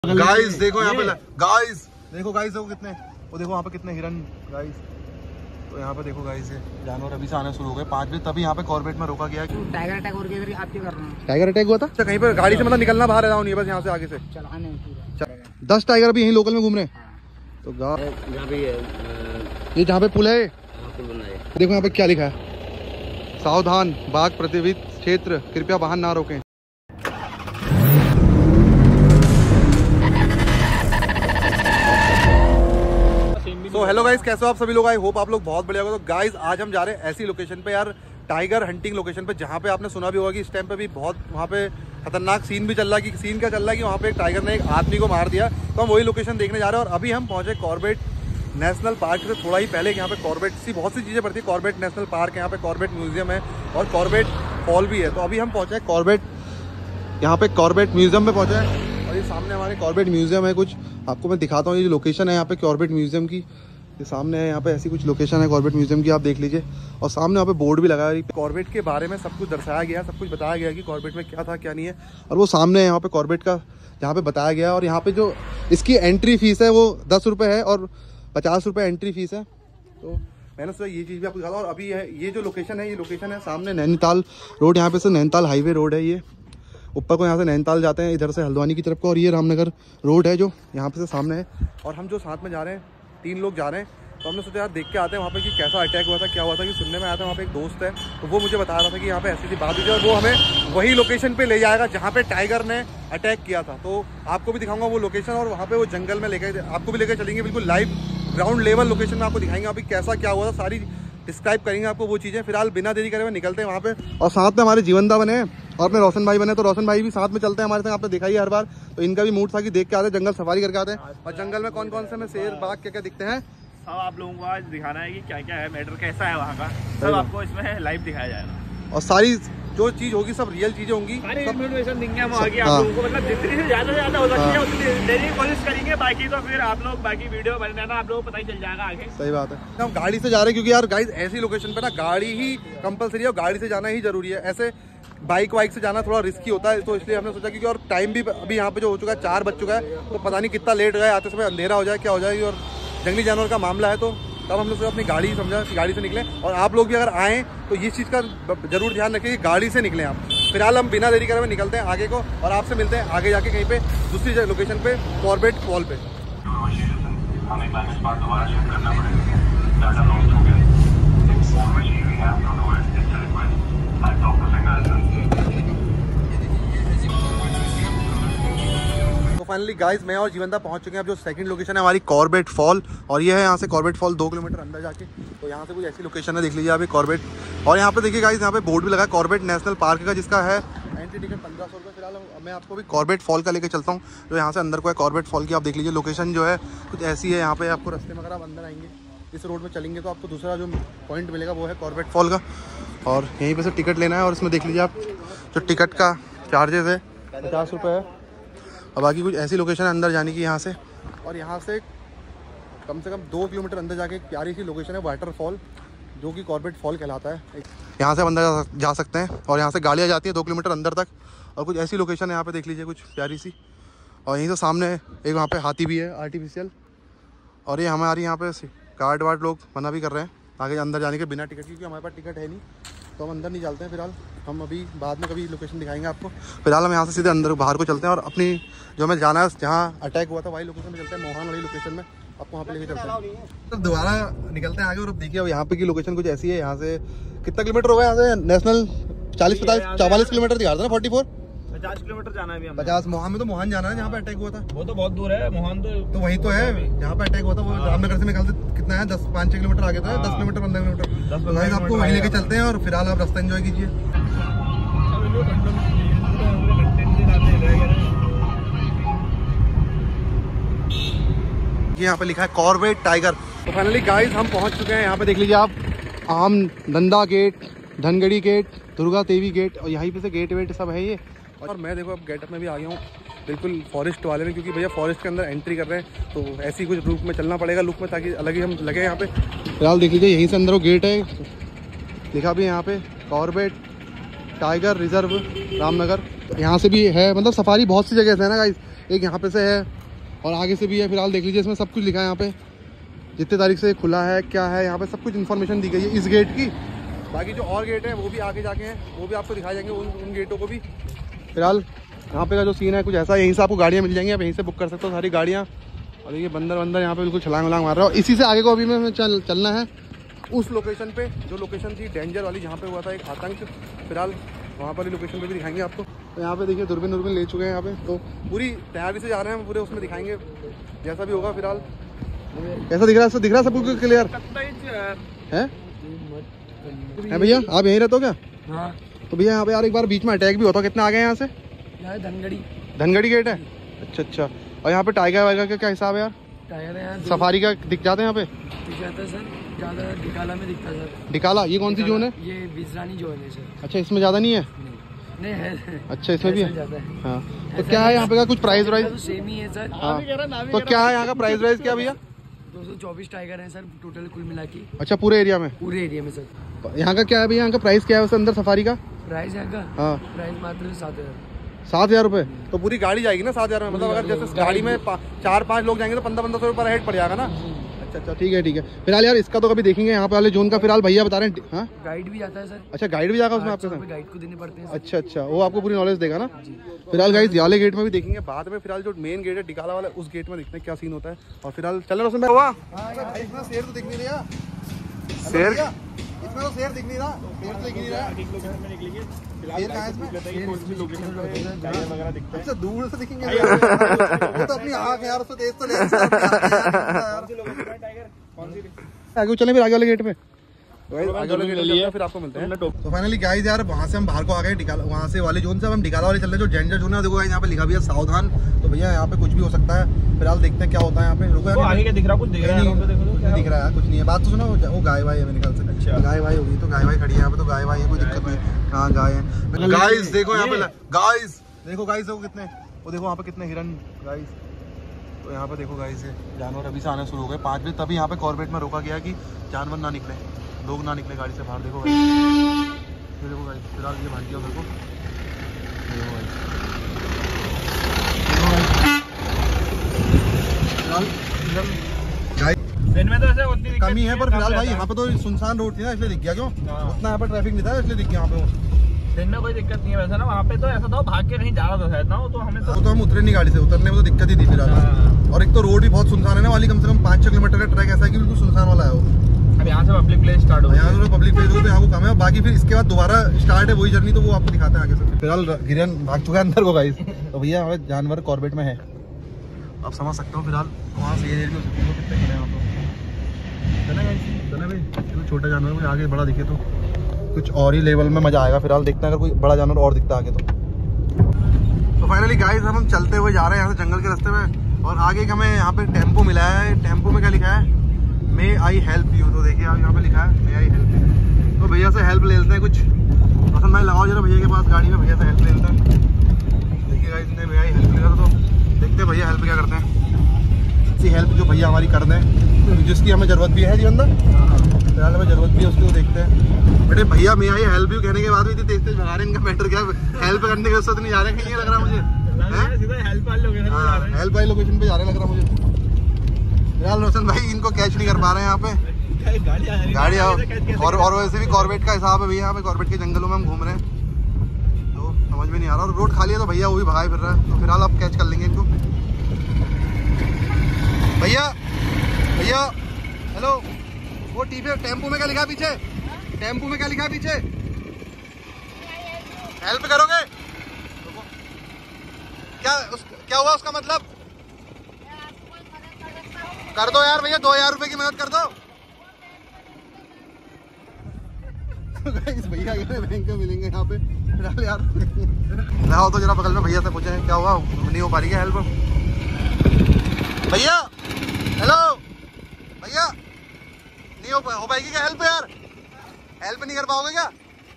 Guys देखो यहाँ पे, गाइस देखो कितने, वो देखो वहाँ पे कितने हिरन गाइस। तो यहाँ पे देखो गाइस, जानवर अभी से आने शुरू हो गए 5 बजे, तभी यहाँ पे कॉर्बेट में रोका गया। टाइगर अटैक और इधर आप क्या कर रहे हैं? टाइगर अटैक हुआ था कहीं पे गाड़ी से, मतलब निकलना बाहर है नहीं, बस यहाँ से आगे से 10 टाइगर अभी यहीं लोकल में घूम रहे हैं। तो ये जहाँ पे पुल है, देखो यहाँ पे क्या लिखा है, सावधान बाघ प्रतिबंधित क्षेत्र, कृपया वाहन ना रोकें। तो हेलो गाइस, कैसे हो आप सभी लोग? आई होप आप लोग बहुत बढ़िया हो। तो गाइस आज हम जा रहे हैं ऐसी लोकेशन पे यार, टाइगर हंटिंग लोकेशन पे, जहाँ पे आपने सुना भी होगा कि इस टाइम पे भी बहुत वहाँ पे खतरनाक सीन भी चल रहा है। कि सीन क्या चल रहा है कि वहाँ पे एक टाइगर ने एक आदमी को मार दिया। तो हम वही लोकेशन देखने जा रहे हैं। और अभी हम पहुंचे कॉर्बेट नेशनल पार्क से थोड़ा ही पहले। यहाँ पे कॉर्बेट सी बहुत सी चीज़ें पड़ती है। कॉर्बेट नेशनल पार्क है, यहाँ पे कॉर्बेट म्यूजियम है और कॉर्बेट फॉल भी है। तो अभी हम पहुँचे कॉर्बेट, यहाँ पे कॉर्बेट म्यूजियम में पहुँचे हैं। और ये सामने हमारे कॉर्बेट म्यूजियम है, कुछ आपको मैं दिखाता हूँ। ये जो लोकेशन है यहाँ पे कॉर्बेट म्यूजियम की, ये सामने है। यहाँ पे ऐसी कुछ लोकेशन है कॉर्बेट म्यूजियम की, आप देख लीजिए। और सामने यहाँ पे बोर्ड भी लगा है, कॉर्बेट के बारे में सब कुछ दर्शाया गया, सब कुछ बताया गया कि कॉर्बेट में क्या था क्या नहीं है। और वो सामने यहाँ पे कॉर्बेट का जहाँ पे बताया गया है। और यहाँ पे जो इसकी एंट्री फीस है वो 10 रुपये है और 50 रुपये एंट्री फीस है। तो मैंने सोचा ये चीज़ भी आपको दिखा। और अभी ये जो लोकेशन है, ये लोकेशन है सामने नैनीताल रोड, यहाँ पे से नैनीताल हाईवे रोड है। ये ऊपर को यहाँ से नैनीताल जाते हैं, इधर से हल्द्वानी की तरफ को। और ये रामनगर रोड है जो यहाँ पे से सामने है। और हम जो साथ में जा रहे हैं, 3 लोग जा रहे हैं। तो हमने सोचा यार देख के आते हैं वहाँ पे कि कैसा अटैक हुआ था, क्या हुआ था। कि सुनने में आया था वहाँ पे एक दोस्त है, तो वो मुझे बता रहा था कि यहाँ पे ऐसी बात हुई थी। और वो हमें वही लोकेशन पे ले जाएगा जहाँ पे टाइगर ने अटैक किया था। तो आपको भी दिखाऊंगा वो लोकेशन, और वहाँ पे वो जंगल में लेकर आपको भी लेकर चलेंगे, बिल्कुल लाइव ग्राउंड लेवल लोकेशन में आपको दिखाएंगे अभी कैसा क्या हुआ था, सारी डिस्क्राइब करेंगे आपको वो चीज़ें। फिलहाल बिना देरी करे हुए निकलते हैं वहाँ पे। और साथ में हमारे जीवनदा बने हैं और अपने रोशन भाई बने, तो रोशन भाई भी साथ में चलते हैं हमारे साथ। आपने देखा ही हर बार, तो इनका भी मूड था कि देख के आते हैं, जंगल सफारी करके आते हैं। और जंगल में कौन कौन से हमें शेर बाघ क्या क्या दिखते हैं, सब आप लोगों को आज दिखाना है कि क्या क्या है, मैटर कैसा है वहाँ का, सब आपको इसमें लाइव दिखाया जाएगा। और सारी जो चीज़ होगी सब रियल चीज़ें होंगी, सारी इन्फॉर्मेशन देंगे हम आगे आप लोगों को। मतलब जितनी से ज़्यादा हो सकती है उतनी देने की कोशिश करेंगे। बाकी तो फिर आप लोग बाकी वीडियो बनाना आप लोगों को पता ही चल जाएगा आगे। सही बात है। हम गाड़ी से जा रहे हैं क्योंकि यार गाइस ऐसी लोकेशन पे ना गाड़ी ही कंपलसरी है और गाड़ी से जाना ही जरूरी है। ऐसे बाइक वाइक से जाना थोड़ा रिस्की होता है। तो इसलिए हमने सोचा क्योंकि और टाइम भी अभी यहाँ पे जो हो चुका है 4 बज चुका है, तो पता नहीं कितना लेट गए, आते समय अंधेरा हो जाए क्या हो जाएगी। और जंगली जानवर का मामला है, तो तब हमने सोचा अपनी गाड़ी समझा कि गाड़ी से निकलें। और आप लोग भी अगर आएँ तो ये चीज़ का जरूर ध्यान रखें कि गाड़ी से निकलें आप। फिलहाल हम बिना देरी करे हुए निकलते हैं आगे को, और आपसे मिलते हैं आगे जाके कहीं पे दूसरी लोकेशन पे कॉर्बेट फॉल पे। तो फाइनली गाइस मैं और जीवनदा पहुंच चुके हैं अब जो सेकंड लोकेशन है हमारी कॉर्बेट फॉल। और ये है यहाँ से कॉर्बेट फॉल 2 किलोमीटर अंदर जाके। तो यहाँ से कुछ ऐसी लोकेशन है, देख लीजिए आप कॉर्बेट। और यहाँ पे देखिए गाइस, यहाँ पे बोर्ड भी लगा है कॉर्बेट नेशनल पार्क का, जिसका है एंट्री टिकट 1500 रुपये। फिलहाल मैं आपको भी कॉर्बेट फॉल का लेके चलता हूँ, जो यहाँ से अंदर को है कॉर्बेट फॉल की। आप देख लीजिए लोकेशन जो है कुछ ऐसी है। यहाँ पे आपको रास्ते में अगर आप अंदर आएंगे, इस रोड में चलेंगे, तो आपको दूसरा जो पॉइंट मिलेगा वो है कॉर्बेट फॉल का। और यहीं पे से टिकट लेना है। और इसमें देख लीजिए आप जो टिकट का चार्जेस है 50 रुपये है। और बाकी कुछ ऐसी लोकेशन है अंदर जाने की यहाँ से। और यहाँ से कम 2 किलोमीटर अंदर जाके एक प्यारी सी लोकेशन है वाटरफॉल, जो कि कॉर्बेट फॉल कहलाता है। यहाँ से हम अंदर जा सकते हैं और यहाँ से गाड़ियाँ जाती हैं 2 किलोमीटर अंदर तक। और कुछ ऐसी लोकेशन है यहाँ पे, देख लीजिए कुछ प्यारी सी। और यहीं से सामने एक वहाँ पे हाथी भी है आर्टिफिशियल। और ये हमारी यहाँ पे गार्ड वार्ड लोग मना भी कर रहे हैं आगे अंदर जाने के बिना टिकट, क्योंकि हमारे पास टिकट है नहीं, तो हम अंदर नहीं चलते हैं। फिलहाल हम अभी बाद में कभी लोकेशन दिखाएंगे आपको। फिलहाल हम यहाँ से सीधे अंदर बाहर को चलते हैं और अपनी जो हमें जाना है जहाँ अटैक हुआ था वही लोकेशन में चलते हैं, मोहान वाली लोकेशन में। आपको वहाँ पे लेके चलते हैं, तो दोबारा निकलते हैं आगे। और अब देखिए अब यहाँ पे की लोकेशन कुछ ऐसी है। यहाँ से कितना किलोमीटर होगा यहाँ से नेशनल? 44 किलोमीटर दिखा रहा था ना, 50 किलोमीटर जाना है अभी 50। मोहान में तो मोहान जाना है जहाँ पे अटैक हुआ था। वो तो बहुत दूर है, मोहन तो वही तो है जहाँ पे अटैक हुआ था। वो रामनगर से निकलते कितना है, 5-6 किलोमीटर आगे था, 10 किलोमीटर 15 किलोमीटर। आपको वहीं लेके चलते हैं और फिलहाल आप रास्ता एंजॉय कीजिए। यहाँ पे लिखा है कॉर्बेट टाइगर। तो फाइनली गाइस हम पहुंच चुके हैं यहाँ पे, देख लीजिए आप Amdanda gate, Dhangarhi gate, Durga Devi gate, और यहीं पे से गेट वेट सब है ये। और मैं देखो अब गेटअप में भी आ गया हूँ बिल्कुल फॉरेस्ट वाले में, क्योंकि भैया फॉरेस्ट के अंदर एंट्री कर रहे हैं, तो ऐसी कुछ रूप में चलना पड़ेगा लुक में, ताकि अलग ही हम लगे यहाँ पे। फिलहाल देख लीजिए यहीं से अंदर वो गेट है, लिखा भी यहाँ पे कॉर्बेट टाइगर रिजर्व रामनगर। यहाँ से भी है, मतलब सफारी बहुत सी जगह से है ना गाइस। एक यहाँ पे से है और आगे से भी है। फिलहाल देख लीजिए, इसमें सब कुछ लिखा है यहाँ पे, जितने तारीख से खुला है क्या है, यहाँ पे सब कुछ इन्फॉर्मेशन दी गई है इस गेट की। बाकी जो और गेट है वो भी आगे जाके हैं, वो भी आपको दिखाए जाएंगे उन गेटों को भी। फिलहाल यहाँ पे का जो सीन है कुछ ऐसा है, यहीं से आपको गाड़ियाँ मिल जाएंगी, आप यहीं से बुक कर सकते हो सारी गाड़ियाँ। और ये बंदर यहाँ पे बिल्कुल छलांग वलांग मार रहा है। और इसी से आगे को अभी में चलना है उस लोकेशन पे, जो लोकेशन थी डेंजर वाली, जहाँ पे हुआ था एक आतंक। फिलहाल वहाँ पर लोकेशन पे भी दिखाएंगे आपको। तो यहाँ पे देखिए दूरबीन ले चुके हैं यहाँ पे, तो पूरी तैयारी से जा रहे हैं, पूरे उसमें दिखाएंगे जैसा भी होगा। फिलहाल कैसा दिख रहा है सब कुछ क्लियर है भैया? आप यहीं रहते हो क्या? हाँ। तो भैया यहाँ पे यार एक बार बीच में अटैक भी होता, कितना आगे यहाँ से? धनगढ़ी गेट है। अच्छा। और यहाँ पे टाइगर वाइगर का क्या हिसाब है यार? टाइगर है सफारी का दिख जाते हैं यहाँ पे? दिख जाता है सर, ज़्यादा डिकाला में दिखता है सर। डिकाला ये कौन सी जोन है? ये बिजरानी जोन है सर। अच्छा, इसमें ज़्यादा नहीं है? नहीं है। अच्छा, इसमें भी है। हाँ, तो क्या है यहाँ पे का कुछ प्राइस वाइज? सेम ही है सर। हाँ, तो क्या है यहाँ का प्राइस वाइज क्या भैया? 224 टाइगर है सर टोटल कुल मिला के। अच्छा, पूरे एरिया में? पूरे एरिया में सर। यहाँ का क्या है भैया? यहाँ का प्राइस क्या है उसके अंदर सफारी का? प्राइस यहाँ का? हाँ, प्राइस मात्र 7,000 रुपए। तो पूरी गाड़ी जाएगी ना 7,000 में? मतलब अगर जैसे गाड़ी में 4-5 लोग जाएंगे तो 1500 रुपये पर हेड पड़ जाएगा ना? अच्छा, ठीक है। फिलहाल यार इसका तो कभी देखेंगे यहाँ पे वाले जोन का। फिलहाल भैया बता रहे हैं हाँ गाइड भी आता है सर। अच्छा, गाइड भी जाएगा उसमें आपके साथ? गाइड को देने पड़ते हैं। अच्छा, वो आपको पूरी नॉलेज देगा ना? फिलहाल गाइस वाले गेट में भी देखेंगे बाद में। फिलहाल जो मेन गेट है डिकाला वाला, उस गेट में देखते हैं क्या सीन होता है। और फिलहाल चल रहा हुआ इसमें शेर तो दिख नहीं रहा। शेर इसमें तो शेर दिख नहीं रहा, शेर तो दिख नहीं रहा। अच्छा, दूर से दिखेंगे तो अपनी आँख यार, उसको तेज तो ले आगे चले फिर आगे वाले गेट पे। फिर आपको मिलते हैं। तो फाइनली गाइस यार वहाँ से हम बाहर को आ गए, वहाँ से वाले जोन से हम डिकाला वाले चल रहे हैं, जो डेंजर जोन है। देखो यहाँ पे लिखा भी है सावधान। तो भैया यहाँ पे कुछ भी हो सकता है। फिलहाल देखते हैं क्या होता है यहाँ पे। रुको आगे क्या दिख रहा है? कुछ दिख रहा है? कुछ नहीं है। बात तो सुनो, वो गाय वाई है मेरे ख्याल से। अच्छा, गाय वाई होगी तो गाय वाई खड़ी है यहाँ पे, तो गाय वाई है, कोई दिक्कत नहीं। हाँ, गाय है। गाइस देखो यहाँ पे, गाइस देखो कितने, वो देखो वहाँ पे कितने हिरन गाइस। तो यहाँ पे देखो गाइस जानवर अभी से आना शुरू हो गए 5 बजे। तभी यहाँ पे कॉर्बेट में रोका गया कि जानवर ना निकले, लोग ना निकले गाड़ी से बाहर। देखो गाइस, देखो गाइस फिलहाल ये भाग गया मेरे को। देखो गाइस दिन में तो ऐसे उतनी कमी है, पर फिलहाल भाई यहाँ पे तो सुनसान रोड थी ना, इसलिए दिख गया। क्यों उतना यहाँ पे ट्रैफिक नहीं था, इसलिए दिख गया यहाँ पे। दिन में कोई दिक्कत नहीं है वैसे ना, वहाँ पे तो ऐसा था भाग के कहीं जा रहा था शायद ना, तो हमें तो हम उतरे नहीं गाड़ी से, उतरने में तो दिक्कत ही थी फिलहाल। और एक तो रोड भी बहुत सुनसान है ना वाली, कम से कम 5-6 किलोमीटर का ट्रैक ऐसा है कि बिल्कुल सुनसान वाला है वो। अब यहाँ से पब्लिक प्लेस स्टार्ट हो, यहाँ से पब्लिक प्लेस हो तो यहाँ को कम है। बाकी फिर इसके बाद दोबारा स्टार्ट है वही जर्नी, तो वो आपको दिखाते हैं आगे से। फिलहाल गिरियन भाग चुका है अंदर को गाइस। तो भैया हमें जानवर कॉर्बेट में है, आप समझ सकते हो। फिलहाल वहाँ से ये कितने खड़े हैं भाई, छोटा जानवर कोई आगे बड़ा दिखे तो कुछ और ही लेवल में मजा आएगा। फिलहाल देखते हैं अगर कोई बड़ा जानवर और दिखता है आगे तो फाइनली गाइस हम चलते हुए जा रहे हैं यहाँ से जंगल के रास्ते में। और आगे हमें यहाँ पे टेम्पो मिला है। टेम्पो में क्या लिखा है? May I help you. तो देखिए आप यहाँ पे लिखा है मे आई हेल्प यू। तो भैया से हेल्प ले लेते हैं, कुछ पसंद भाई लगाओ जरा भैया के पास गाड़ी में, भैया से हेल्प ले लेते हैं। देखिए गाइस ने मे आई हेल्प लिखा था, तो देखते हैं भैया हेल्प क्या करते हैं। ऐसी हेल्प जो भैया हमारी कर दें, जिसकी हमें ज़रूरत भी है जी अंदर। फिलहाल हमें ज़रूरत भी है उसकी, तो देखते हैं। बेटे भैया मैं आई हेल्प यू कहने के बाद भी इतनी तेज भगा रहे हैं, इनका मैटर क्या? हेल्प करने के उससे तो नहीं जा रहे हैं, ये लग रहा है मुझे हेल्प वाली लोकेशन पे जा रहे लग रहा मुझे। फिलहाल रोशन भाई इनको कैच नहीं कर पा रहे हैं यहाँ पे गाड़ी। और वैसे भी कॉर्बेट का हिसाब है भैया, यहाँ पे कॉर्बेट के जंगलों में हम घूम रहे हैं, तो समझ में नहीं आ रहा। और रोड खाली है तो भैया वो भी भगाए फिर रहा है। तो फिलहाल आप कैच कर लेंगे इनको। भैया हेलो, वो टेम्पो में क्या लिखा है पीछे? टेम्पो में क्या लिखा है पीछे? हेल्प करोगे? क्या हुआ उसका मतलब? कर दो यार भैया, 2000 रुपए की मदद कर दो। भैया बैंक में मिलेंगे यहाँ पे फिलहाल यार। रहो तो जरा बगल में भैया से पूछे क्या हुआ, नहीं हो पा रही है हेल्प। भैया हेलो भैया, नहीं हो पाएगी क्या हेल्प यार? हेल्प नहीं कर पाओगे क्या?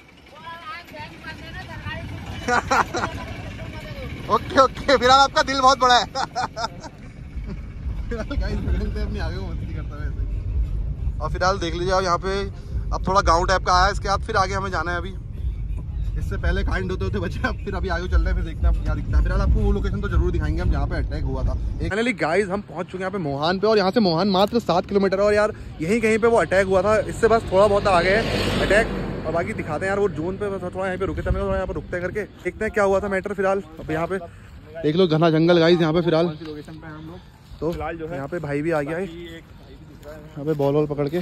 ओके फिलहाल आपका दिल बहुत बड़ा है। अपनी आगे को मस्ती करता है वैसे। और फिलहाल देख लीजिए आप यहाँ पे अब थोड़ा गांव टाइप का आया है, इसके बाद फिर आगे हमें जाना है अभी। इससे पहले कांड होते होते बचे, अब फिर अभी आगे चल रहे हैं, फिर देखते हैं क्या दिखता है। फिलहाल आपको वो लोकेशन तो जरूर दिखाएंगे हम जहाँ पे अटैक हुआ था। फाइनली गाइस हम पहुंच चुके हैं यहाँ पे मोहान पे, और यहाँ से मोहान मात्र 7 किलोमीटर है, और यार यहीं कहीं पे वो अटैक हुआ था। इससे बस थोड़ा बहुत आगे है अटैक, और बाकी दिखाते हैं यार वो जोन पे। बस थोड़ा यहाँ पे रुके थे, थोड़ा यहाँ पे रुकते करके देखते हैं क्या हुआ था मैटर। फिलहाल अब यहाँ पे देख लो घना जंगल गाइस यहाँ पे। फिलहाल लोकेशन पे हम लोग तो फिलहाल जो है यहाँ पे भाई भी आ गया है यहाँ पे बॉल वॉल पकड़ के।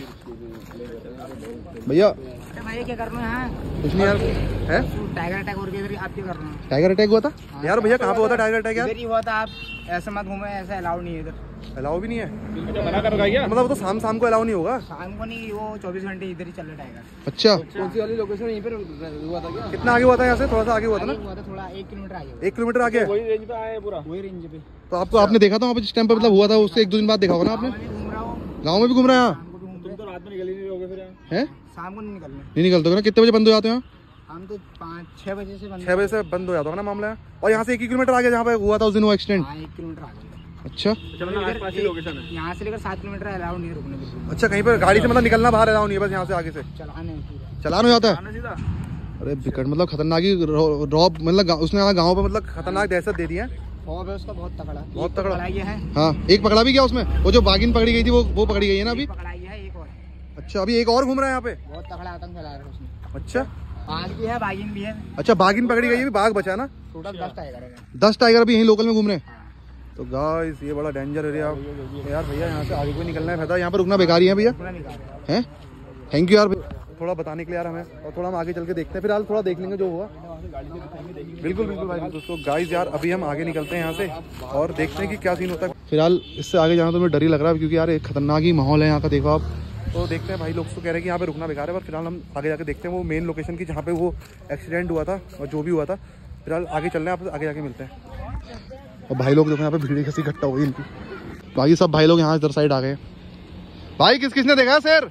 भैया भाई क्या करना है? कुछ नहीं यार, है टाइगर अटैक हो गया, आप क्या कर रहे हैं? टाइगर अटैक हुआ था यार। भैया कहाँ पे हुआ था टाइगर अटैक यार? इधर ही हुआ था, आप ऐसे मत घूमे, ऐसा अलाउ नहीं है इधर। अलाउ भी नहीं है मना कर रखा है मतलब? वो तो शाम को अलाउ नहीं होगा? शाम को नहीं, वो 24 घंटे इधर ही चल रहा टाइगर। अच्छा, कौन सी वाली लोकेशन यहीं पर हुआ था क्या? कितना आगे हुआ था यहाँ से? थोड़ा सा आगे हुआ था ना? हुआ था थोड़ा 1 किलोमीटर आगे। 1 किलोमीटर आगे? वही रेंज पे आए पूरा, वही रेंज पे। तो आपको आपने देखा था वहाँ पे जिस टाइम पे मतलब हुआ था, उससे 1-2 दिन बाद देखा होगा ना आपने? घूम रहा हूँ, गाँव में भी घूम रहे हैं यहाँ? शाम को भी घूम तुम रहे तो रात में निकल ही नहीं रहोगे फिर यहाँ। हैं? शाम को नहीं निकलना। नहीं निकलते हो ना? कितने बजे बंद हो जाते हैं? हम तो 5-6 बजे से बंद। 6 बजे से बंद हो जाता होगा ना मामला। और यहाँ से 1 किलोमीटर आगे जहाँ पे हुआ था उस दिन वो एक्सीडेंट? 1 किलोमीटर आगे। अच्छा आसपास ही लोकेशन है। यहाँ से लेकर 7 किलोमीटर अलाउ नहीं है रुकने बिल्कुल। अच्छा, कहीं पर गाड़ी से मतलब निकलना बाहर अलाउ नहीं है, बस यहाँ से आगे से चलाने पूरा चलान हो जाता है? आना सीधा। अरे बिकट, मतलब खतरनाक ही रॉब, मतलब उसने गाँव पे मतलब खतरनाक दहशत दे दी है। खौफ है उसका बहुत तगड़ा, बहुत तगड़ा है। हाँ, एक पकड़ा भी गया उसमें, वो जो बागिन पकड़ी गई थी वो पकड़ी गई है ना अभी? पकड़ाई है एक और। अच्छा, अभी एक और घूम रहा है यहाँ पे? बहुत तगड़ा आतंक फैला रहा है उसने। अच्छा बाघ भी है, बाघिन भी है। अच्छा, बागिन पकड़ी गई है, बाघ बचा ना? टोटल 10 टाइगर है। 10 टाइगर अभी यहीं लोकल में घूम रहे हैं। तो गाइस ये बड़ा डेंजर एरिया यार। भैया यहाँ से आगे कोई निकलना है फायदा, यहाँ पर रुकना बेकार ही है भैया। हैं? थैंक यू यार थोड़ा बताने के लिए यार हमें, और थोड़ा हम आगे चल के देखते हैं। फिलहाल थोड़ा देख लेंगे जो हुआ। बिल्कुल बिल्कुल भाई बिल्कुल। तो गाइस यार अभी हम आगे निकलते हैं यहाँ से और देखते हैं कि क्या सीन होता है। फिलहाल इससे आगे जाना तो मुझे डर ही लग रहा है, क्योंकि यार एक खतरनाक ही माहौल है यहाँ का, देखो आप। तो देखते हैं, भाई लोग तो कह रहे हैं कि यहाँ पे रुकना बेकार है, पर फिलहाल हम आगे जाके देखते हैं वो मेन लोकेशन की जहाँ पे वो एक्सीडेंट हुआ था और जो भी हुआ था। फिलहाल आगे चल रहे हैं, आप आगे जाके मिलते हैं। और भाई लोग देखो यहाँ पे भीड़ कैसी इकट्ठा हुई इनकी। बाकी सब भाई लोग यहाँ इधर साइड आ गए। भाई किसने देखा शेर?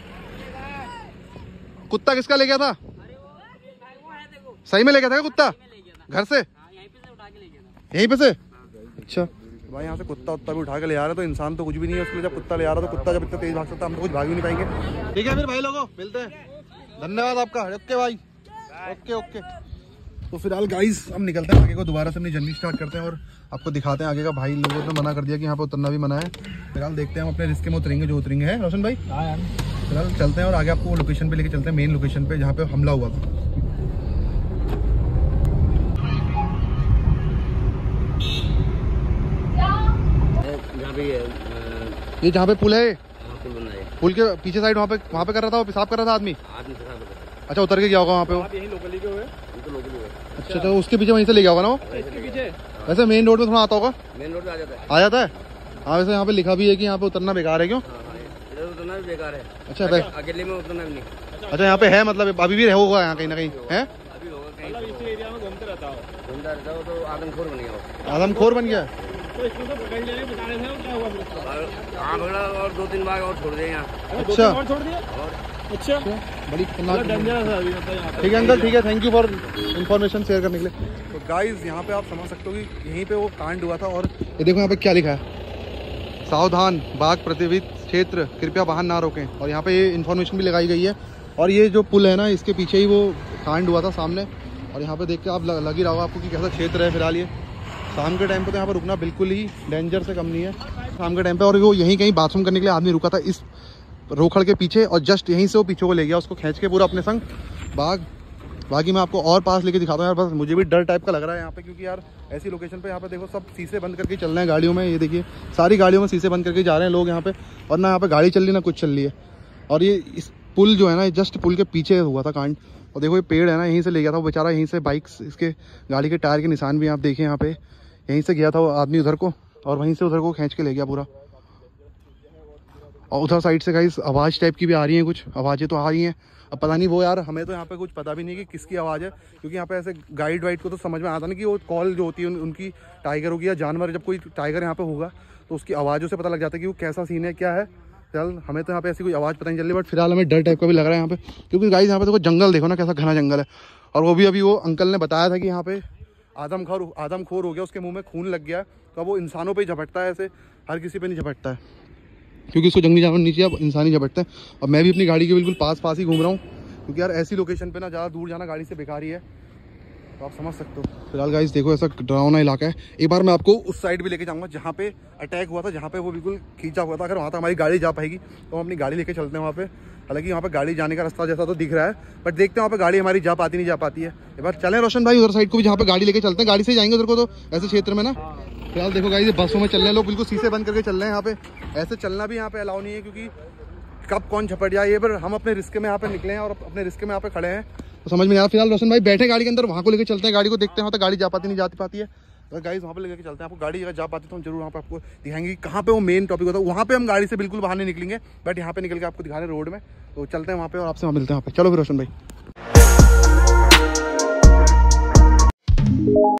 कुत्ता किसका ले गया था? सही में ले गया था कुत्ता घर से? यहीं पे से? अच्छा भाई, यहाँ से कुत्ता उत्ता भी उठा के ले आ रहे, तो इंसान तो कुछ भी नहीं है उसके लिए। जब कुत्ता ले आ रहा तो कुत्ता जब इतना तेज भाग सकता है, हम तो कुछ भाग भी नहीं पाएंगे। ठीक है फिर भाई लोगों, मिलते हैं। धन्यवाद आपका। ओके भाई, ओके ओके। तो फिलहाल गाइस हम निकलते हैं आगे को, दोबारा से अपनी जर्नी स्टार्ट करते हैं और आपको दिखाते हैं आगे का। भाई लोगों ने मना कर दिया कि यहाँ पे उतरना भी मना है। फिलहाल देखते हैं हम अपने रिस्क में उतरेंगे जो उतरेंगे, है रोशन भाई? फिलहाल चलते हैं और आगे आपको वो लोकेशन पे लेके चलते हैं, मेन लोकेशन पे जहाँ पे हमला हुआ था। ये जहाँ पे पुल है, पुल के पीछे साइड वहाँ पे कर रहा था, वो पेशाब कर रहा था आदमी। अच्छा, उतर के गया होगा वहाँ पे वो? यही लोकली के हुए। अच्छा, तो उसके पीछे वहीं से ले गया होगा ना वो? इसके पीछे वैसे मेन रोड में थोड़ा आता होगा? मेन रोड पे आ जाता है। हाँ, वैसे यहाँ पे लिखा भी है कि यहाँ पे उतरना बेकार है। क्यों? इधर उतरना भी बेकार है। अच्छा भाई, अकेले में उतरना भी नहीं। अच्छा, यहाँ पे है मतलब अभी भी होगा यहाँ कहीं ना कहीं है? अभी होगा कहीं। मतलब इस एरिया में घूमता रहता हो तो आदमखोर बन गया। आदमखोर बन गया? तो इसको तो पकड़ लेने बता रहे थे, क्या हुआ? हाँ पकड़ा और 2-3 बार और छोड़ दिए यहाँ। अच्छा, और छोड़ दिया। अच्छा, बड़ी खतरनाक डेंजरस है अभी मतलब। ठीक है अंकल, ठीक है, thank you for information share करने के लिए। तो गाइस यहाँ पे आप समझ सकते हो कि यहीं पे वो कांड हुआ था। और ये देखो यहाँ पे क्या लिखा है, सावधान, बाघ प्रतिबंधित क्षेत्र, कृपया वाहन ना रोकें। और यहाँ पे ये इन्फॉर्मेशन भी लगाई गई है। और ये जो पुल है ना, इसके पीछे ही वो कांड हुआ था सामने। और यहाँ पे देख के आप लग ही रहा होगा आपको कि कैसा क्षेत्र है। फिलहाल ये शाम के टाइम पे तो यहाँ पर रुकना बिल्कुल ही डेंजर से कम नहीं है शाम के टाइम पे। और वो यहीं कहीं बाथरूम करने के लिए आदमी रुका था इस रोखड़ के पीछे, और जस्ट यहीं से वो पीछे को ले गया उसको खींच के पूरा अपने संग बाघ। बाकी मैं आपको और पास लेके दिखाता हूँ यार, बस मुझे भी डर टाइप का लग रहा है यहाँ पे, क्योंकि यार ऐसी लोकेशन पे यहाँ पे देखो सब शीशे बंद करके चल रहे हैं गाड़ियों में। ये देखिए सारी गाड़ियों में शीशे बंद करके जा रहे हैं लोग यहाँ पे, और ना यहाँ पे गाड़ी चल रही ना कुछ चल रही है। और ये इस पुल जो है ना, जस्ट पुल के पीछे हुआ था कांड। और देखो ये पेड़ है ना, यहीं से ले गया था वो बेचारा, यहीं से बाइक, इसके गाड़ी के टायर के निशान भी आप देखें यहाँ पे, यहीं से गया था वो आदमी उधर को, और वहीं से उधर को खींच के ले गया पूरा। और उधर साइड से गाइस आवाज़ टाइप की भी आ रही है, कुछ आवाज़ें तो आ रही हैं। अब पता नहीं वो यार, हमें तो यहाँ पे कुछ पता भी नहीं कि किसकी आवाज़ है, क्योंकि यहाँ पे ऐसे गाइड वाइड को तो समझ में आता नहीं कि वो कॉल जो होती है उनकी टाइगर होगी या जानवर, जब कोई टाइगर यहाँ पे होगा तो उसकी आवाज़ों से पता लग जाता है कि वो कैसा सीन है, क्या है। फिलहाल हमें तो यहाँ पे ऐसी कोई आवाज़ पता नहीं चल रही, बट फिलहाल हमें डर टाइप का भी लग रहा है यहाँ पे, क्योंकि गाइस यहाँ पे देखो जंगल देखो ना कैसा घना जंगल है। और वो भी अभी वो अंकल ने बताया था कि यहाँ पे आदमखोर हो गया, उसके मुँह में खून लग गया, तो अब वो इंसानों पर ही झपटता है, ऐसे हर किसी पर नहीं झपटता है, क्योंकि उसको जंगली जानवर नीचे अब इंसान ही झपटते हैं। और मैं भी अपनी गाड़ी के बिल्कुल पास ही घूम रहा हूँ, क्योंकि यार ऐसी लोकेशन पे ना ज़्यादा दूर जाना गाड़ी से बेकार ही है, तो आप समझ सकते हो। फिलहाल गाइस देखो ऐसा डरावना इलाका है। एक बार मैं आपको उस साइड भी लेके जाऊंगा जहाँ पे अटैक हुआ था, जहाँ पे वो बिल्कुल खींचा हुआ था। अगर वहाँ तक हमारी गाड़ी जा पाएगी तो हम अपनी गाड़ी लेके चलते हैं वहाँ पे। हालांकि वहाँ पे गाड़ी जाने का रास्ता जैसा तो दिख रहा है, बट देखते हैं वहाँ पे गाड़ी हमारी जा पाती नहीं जा पाती है। एक बार चलें रोशन भाई उधर साइड को भी, जहाँ पे गाड़ी लेके चलते हैं, गाड़ी से जाएंगे उधर को तो ऐसे क्षेत्र में ना। फिलहाल देखो गाइस बसों में चल रहे हैं लोग, बिल्कुल शीशे बंद करके चल रहे हैं। यहाँ पे ऐसे चलना भी यहाँ पे अलाउ नहीं है, क्योंकि कब कौन झपट जाए, पर हम अपने रिस्क में यहाँ पे निकले हैं और अपने रिस्क में यहाँ पे खड़े हैं, तो समझ में नहीं आ रहा। फिलहाल रोशन भाई बैठे गाड़ी के अंदर, वहाँ को लेके चलते हैं, गाड़ी को देखते हैं वहाँ तक गाड़ी जा पाती नहीं जाती पाती है। अगर गाइस वहाँ पे लेके चलते हैं, आपको गाड़ी अगर जा पाती तो हम जरूर वहाँ पे आपको दिखाएंगे कहाँ पे वो मेन टॉपिक होता है। वहाँ पे हम गाड़ी से बिल्कुल बाहर नहीं निकलेंगे, बट यहाँ पे निकल के आपको दिखा रहे हैं रोड में। तो चलते हैं वहाँ पे और आपसे वहाँ मिलते हैं वहाँ पे। चलो फिर रोशन भाई।